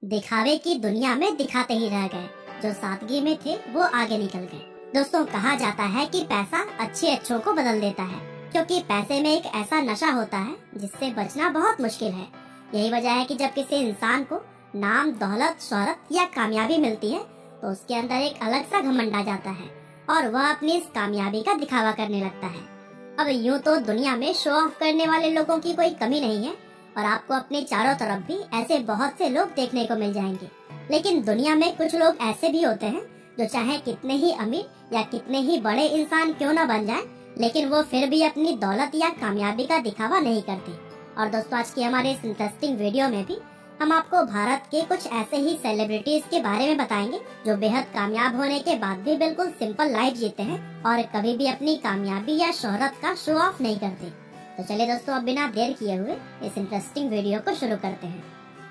दिखावे की दुनिया में दिखाते ही रह गए, जो सादगी में थे वो आगे निकल गए। दोस्तों, कहा जाता है कि पैसा अच्छे अच्छों को बदल देता है, क्योंकि पैसे में एक ऐसा नशा होता है जिससे बचना बहुत मुश्किल है। यही वजह है कि जब किसी इंसान को नाम, दौलत, शोहरत या कामयाबी मिलती है तो उसके अंदर एक अलग सा घमंड आ जाता है और वह अपनी इस कामयाबी का दिखावा करने लगता है। अब यूँ तो दुनिया में शो ऑफ करने वाले लोगों की कोई कमी नहीं है और आपको अपने चारों तरफ भी ऐसे बहुत से लोग देखने को मिल जाएंगे। लेकिन दुनिया में कुछ लोग ऐसे भी होते हैं जो चाहे कितने ही अमीर या कितने ही बड़े इंसान क्यों न बन जाएं, लेकिन वो फिर भी अपनी दौलत या कामयाबी का दिखावा नहीं करते। और दोस्तों, आज की हमारे इस इंटरेस्टिंग वीडियो में भी हम आपको भारत के कुछ ऐसे ही सेलिब्रिटीज के बारे में बताएंगे जो बेहद कामयाब होने के बाद भी बिल्कुल सिंपल लाइफ जीते हैं और कभी भी अपनी कामयाबी या शोहरत का शो ऑफ नहीं करते। तो चलिए दोस्तों, अब बिना देर किए हुए इस इंटरेस्टिंग वीडियो को शुरू करते हैं।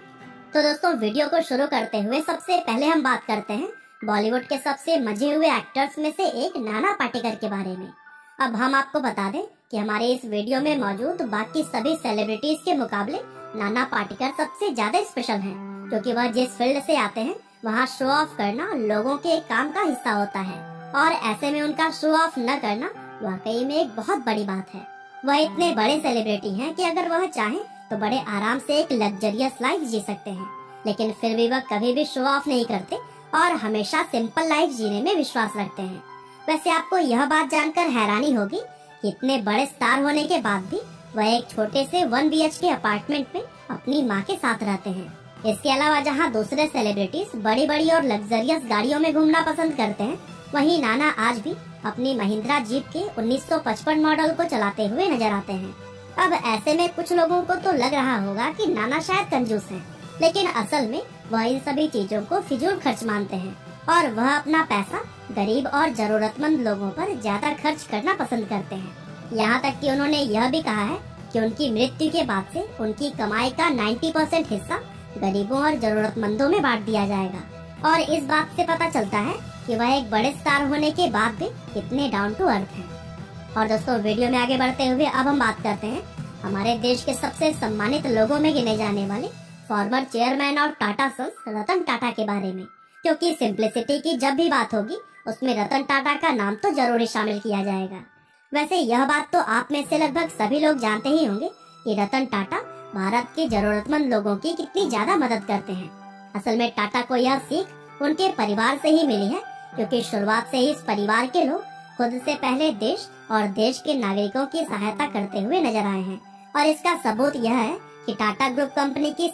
तो दोस्तों, वीडियो को शुरू करते हुए सबसे पहले हम बात करते हैं बॉलीवुड के सबसे मजे हुए एक्टर्स में से एक नाना पाटेकर के बारे में। अब हम आपको बता दें कि हमारे इस वीडियो में मौजूद बाकी सभी सेलिब्रिटीज के मुकाबले नाना पाटेकर सबसे ज्यादा स्पेशल हैं, क्योंकि वह जिस फील्ड से आते हैं वहाँ शो ऑफ करना लोगों के काम का हिस्सा होता है और ऐसे में उनका शो ऑफ न करना वाकई में एक बहुत बड़ी बात है। वह इतने बड़े सेलिब्रिटी हैं कि अगर वह चाहें तो बड़े आराम से एक लग्जरियस लाइफ जी सकते हैं, लेकिन फिर भी वह कभी भी शो ऑफ नहीं करते और हमेशा सिंपल लाइफ जीने में विश्वास रखते हैं। वैसे आपको यह बात जानकर हैरानी होगी कि इतने बड़े स्टार होने के बाद भी वह एक छोटे से 1 BHK अपार्टमेंट में अपनी माँ के साथ रहते हैं। इसके अलावा जहाँ दूसरे सेलिब्रिटीज बड़ी बड़ी और लग्जरियस गाड़ियों में घूमना पसंद करते हैं, वहीं नाना आज भी अपनी महिंद्रा जीप के 1955 मॉडल को चलाते हुए नजर आते हैं। अब ऐसे में कुछ लोगों को तो लग रहा होगा कि नाना शायद कंजूस हैं, लेकिन असल में वह इन सभी चीजों को फिजूल खर्च मानते हैं और वह अपना पैसा गरीब और जरूरतमंद लोगों पर ज्यादा खर्च करना पसंद करते हैं। यहाँ तक कि उन्होंने यह भी कहा है कि उनकी मृत्यु के बाद से उनकी कमाई का 90% हिस्सा गरीबों और जरूरतमंदों में बांट दिया जाएगा। और इस बात से पता चलता है कि वह एक बड़े स्टार होने के बाद भी कितने डाउन टू अर्थ हैं। और दोस्तों, वीडियो में आगे बढ़ते हुए अब हम बात करते हैं हमारे देश के सबसे सम्मानित लोगों में गिने जाने वाले former chairman of Tata Sons Ratan Tata के बारे में, क्योंकि सिंप्लिसिटी की जब भी बात होगी उसमें रतन टाटा का नाम तो जरूर शामिल किया जाएगा। वैसे यह बात तो आप में से लगभग सभी लोग जानते ही होंगे कि रतन टाटा भारत के जरूरतमंद लोगों की कितनी ज्यादा मदद करते हैं। असल में टाटा को यह सीख उनके परिवार से ही मिली है, क्योंकि शुरुआत से ही इस परिवार के लोग खुद से पहले देश और देश के नागरिकों की सहायता करते हुए नजर आए हैं। और इसका सबूत यह है कि टाटा ग्रुप कंपनी की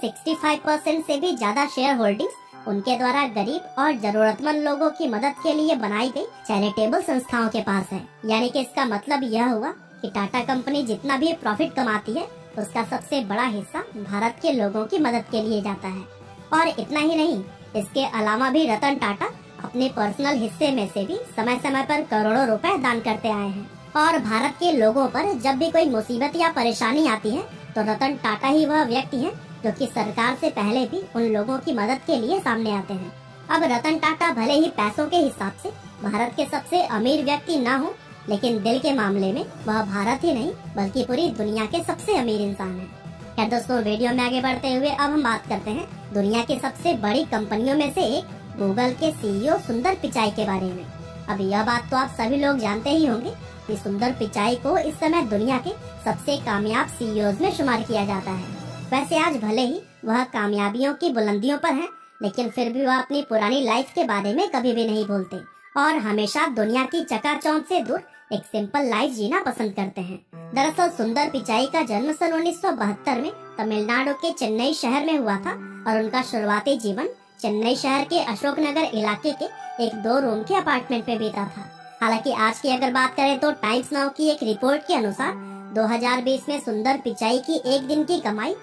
65% से भी ज्यादा शेयर होल्डिंग्स उनके द्वारा गरीब और जरूरतमंद लोगों की मदद के लिए बनाई गई चैरिटेबल संस्थाओं के पास है। यानी कि इसका मतलब यह हुआ कि टाटा कंपनी जितना भी प्रॉफिट कमाती है उसका सबसे बड़ा हिस्सा भारत के लोगों की मदद के लिए जाता है। और इतना ही नहीं, इसके अलावा भी रतन टाटा अपने पर्सनल हिस्से में से भी समय समय पर करोड़ों रुपए दान करते आए हैं। और भारत के लोगों पर जब भी कोई मुसीबत या परेशानी आती है तो रतन टाटा ही वह व्यक्ति है जो कि सरकार से पहले भी उन लोगों की मदद के लिए सामने आते हैं। अब रतन टाटा भले ही पैसों के हिसाब से भारत के सबसे अमीर व्यक्ति ना हो, लेकिन दिल के मामले में वह भारत ही नहीं बल्कि पूरी दुनिया के सबसे अमीर इंसान है। खैर दोस्तों, वीडियो में आगे बढ़ते हुए अब हम बात करते हैं दुनिया की सबसे बड़ी कंपनियों में से एक गूगल के CEO सुंदर पिचाई के बारे में। अब यह बात तो आप सभी लोग जानते ही होंगे कि सुंदर पिचाई को इस समय दुनिया के सबसे कामयाब CEOs में शुमार किया जाता है। वैसे आज भले ही वह कामयाबियों की बुलंदियों पर हैं, लेकिन फिर भी वह अपनी पुरानी लाइफ के बारे में कभी भी नहीं भूलते और हमेशा दुनिया की चकाचौंध से दूर एक सिंपल लाइफ जीना पसंद करते हैं। दरअसल सुंदर पिचाई का जन्म सन 1972 में तमिलनाडु के चेन्नई शहर में हुआ था और उनका शुरुआती जीवन चेन्नई शहर के अशोकनगर इलाके के एक 2 रूम के अपार्टमेंट में बीता था। हालांकि आज की अगर बात करें तो टाइम्स नाउ की एक रिपोर्ट के अनुसार 2020 में सुंदर पिचाई की एक दिन की कमाई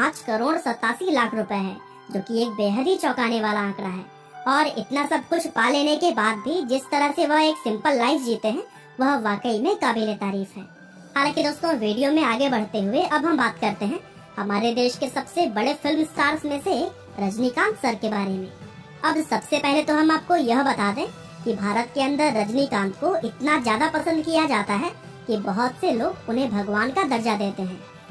5,87,00,000 रुपए है, जो कि एक बेहद ही चौंकाने वाला आंकड़ा है। और इतना सब कुछ पा लेने के बाद भी जिस तरह से वह एक सिंपल लाइफ जीते हैं वह वाकई में काबिले तारीफ है। हालांकि दोस्तों, वीडियो में आगे बढ़ते हुए अब हम बात करते हैं हमारे देश के सबसे बड़े फिल्म स्टार्स में से एक रजनीकांत सर के बारे में। अब सबसे पहले तो हम आपको यह बता दें कि भारत के अंदर रजनीकांत को इतना ज्यादा पसंद किया जाता है कि बहुत से लोग उन्हें भगवान का दर्जा देते हैं।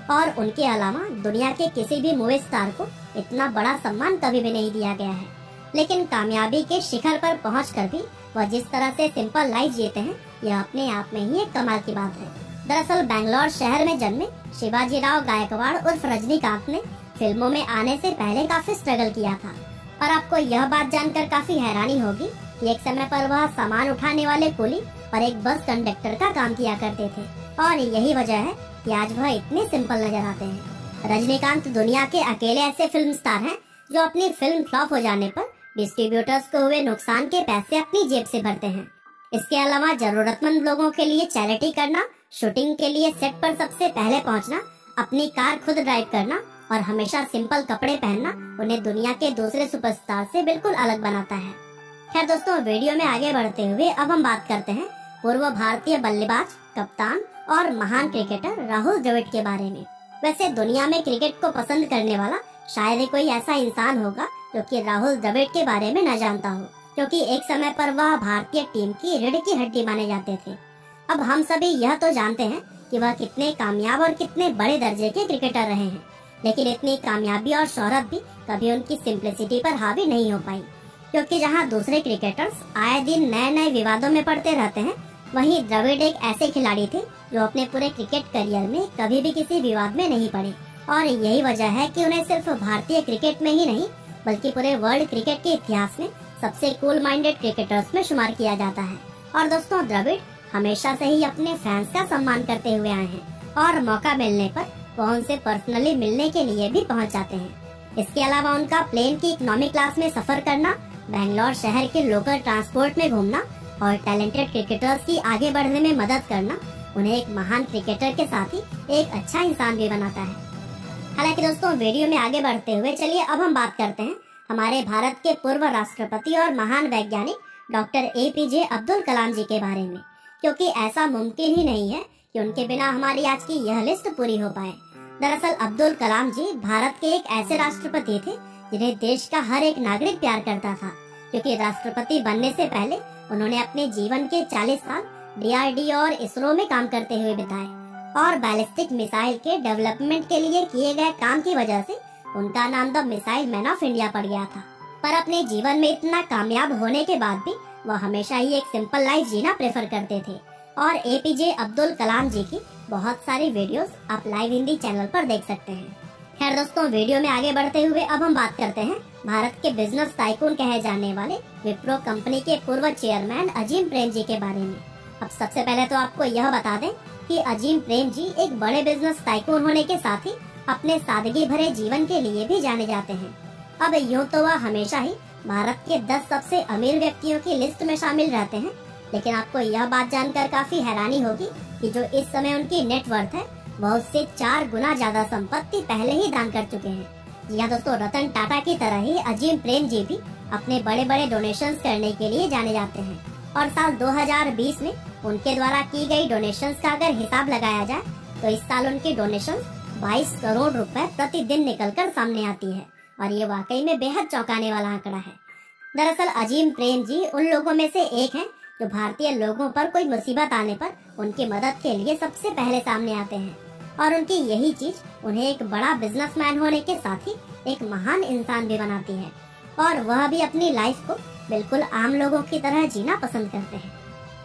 और उनके अलावा दुनिया के किसी भी मूवी स्टार को इतना बड़ा सम्मान कभी भी नहीं दिया गया है। लेकिन कामयाबी के शिखर पर पहुंचकर भी वह जिस तरह से सिंपल लाइफ जीते हैं, यह अपने आप में ही एक कमाल की बात है। दरअसल बेंगलोर शहर में जन्मे शिवाजीराव गायकवाड़ उर्फ रजनीकांत ने फिल्मों में आने से पहले काफी स्ट्रगल किया था। और आपको यह बात जानकर काफी हैरानी होगी कि एक समय पर वह सामान उठाने वाले कुली और एक बस कंडक्टर का काम किया करते थे, और यही वजह है कि आज वह इतने सिंपल नजर आते हैं। रजनीकांत दुनिया के अकेले ऐसे फिल्म स्टार हैं जो अपनी फिल्म फ्लॉप हो जाने पर डिस्ट्रीब्यूटर्स को हुए नुकसान के पैसे अपनी जेब से भरते हैं। इसके अलावा जरूरतमंद लोगों के लिए चैरिटी करना, शूटिंग के लिए सेट पर सबसे पहले पहुंचना, अपनी कार खुद ड्राइव करना और हमेशा सिंपल कपड़े पहनना उन्हें दुनिया के दूसरे सुपरस्टार से बिल्कुल अलग बनाता है। खैर दोस्तों, वीडियो में आगे बढ़ते हुए अब हम बात करते हैं पूर्व भारतीय बल्लेबाज, कप्तान और महान क्रिकेटर राहुल द्रविड़ के बारे में। वैसे दुनिया में क्रिकेट को पसंद करने वाला शायद ही कोई ऐसा इंसान होगा जो कि राहुल द्रविड़ के बारे में न जानता हो, क्योंकि एक समय पर वह भारतीय टीम की रीढ़ की हड्डी माने जाते थे। अब हम सभी यह तो जानते हैं कि वह कितने कामयाब और कितने बड़े दर्जे के क्रिकेटर रहे हैं, लेकिन इतनी कामयाबी और शोहरत भी कभी उनकी सिंप्लिसिटी पर हावी नहीं हो पाई, क्योंकि जहां दूसरे क्रिकेटर्स आए दिन नए नए विवादों में पड़ते रहते हैं, वहीं द्रविड़ एक ऐसे खिलाड़ी थे जो अपने पूरे क्रिकेट करियर में कभी भी किसी विवाद में नहीं पड़े। और यही वजह है कि उन्हें सिर्फ भारतीय क्रिकेट में ही नहीं बल्कि पूरे वर्ल्ड क्रिकेट के इतिहास में सबसे कूल माइंडेड क्रिकेटर्स में शुमार किया जाता है। और दोस्तों, द्रविड़ हमेशा से ही अपने फैंस का सम्मान करते हुए आए हैं और मौका मिलने पर वो उनसे पर्सनली मिलने के लिए भी पहुंच जाते हैं। इसके अलावा उनका प्लेन की इकोनॉमी क्लास में सफर करना, बेंगलोर शहर के लोकल ट्रांसपोर्ट में घूमना और टैलेंटेड क्रिकेटर्स की आगे बढ़ने में मदद करना उन्हें एक महान क्रिकेटर के साथ ही एक अच्छा इंसान भी बनाता है। हालांकि दोस्तों, वीडियो में आगे बढ़ते हुए चलिए अब हम बात करते हैं हमारे भारत के पूर्व राष्ट्रपति और महान वैज्ञानिक डॉक्टर APJ अब्दुल कलाम जी के बारे में, क्योंकि ऐसा मुमकिन ही नहीं है कि उनके बिना हमारी आज की यह लिस्ट पूरी हो पाए। दरअसल अब्दुल कलाम जी भारत के एक ऐसे राष्ट्रपति थे जिन्हें देश का हर एक नागरिक प्यार करता था, क्योंकि राष्ट्रपति बनने से पहले उन्होंने अपने जीवन के 40 साल DRDO और इसरो में काम करते हुए बिताए, और बैलिस्टिक मिसाइल के डेवलपमेंट के लिए किए गए काम की वजह से उनका नाम the missile man of India पड़ गया था। पर अपने जीवन में इतना कामयाब होने के बाद भी वह हमेशा ही एक सिंपल लाइफ जीना प्रेफर करते थे, और APJ अब्दुल कलाम जी की बहुत सारी वीडियोस आप लाइव हिंदी चैनल पर देख सकते हैं। खैर दोस्तों, वीडियो में आगे बढ़ते हुए अब हम बात करते हैं भारत के बिजनेस टाइकून कहे जाने वाले विप्रो कंपनी के पूर्व चेयरमैन अजीम प्रेम जी के बारे में। अब सबसे पहले तो आपको यह बता दें कि अजीम प्रेम जी एक बड़े बिजनेस टाइकून होने के साथ ही अपने सादगी भरे जीवन के लिए भी जाने जाते हैं। अब यूँ तो वह हमेशा ही भारत के 10 सबसे अमीर व्यक्तियों की लिस्ट में शामिल रहते हैं, लेकिन आपको यह बात जानकर काफी हैरानी होगी कि जो इस समय उनकी नेटवर्थ है वह उससे 4 गुना ज्यादा संपत्ति पहले ही दान कर चुके हैं। जी हाँ दोस्तों, रतन टाटा की तरह ही अजीम प्रेम जी भी अपने बड़े बड़े डोनेशंस करने के लिए जाने जाते हैं, और साल 2020 में उनके द्वारा की गई डोनेशंस का अगर हिसाब लगाया जाए तो इस साल उनकी डोनेशंस 22 करोड़ रुपए प्रतिदिन निकलकर सामने आती है, और ये वाकई में बेहद चौंकाने वाला आंकड़ा है। दरअसल अजीम प्रेम जी उन लोगों में से एक हैं जो भारतीय लोगों पर कोई मुसीबत आने पर उनकी मदद के लिए सबसे पहले सामने आते हैं, और उनकी यही चीज उन्हें एक बड़ा बिजनेसमैन होने के साथ ही एक महान इंसान भी बनाती है, और वह भी अपनी लाइफ को बिल्कुल आम लोगों की तरह जीना पसंद करते हैं।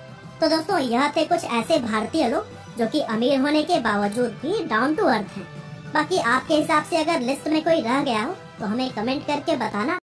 तो दोस्तों, यह थे कुछ ऐसे भारतीय लोग जो कि अमीर होने के बावजूद भी डाउन टू अर्थ हैं। बाकी आपके हिसाब से अगर लिस्ट में कोई रह गया हो तो हमें कमेंट करके बताना।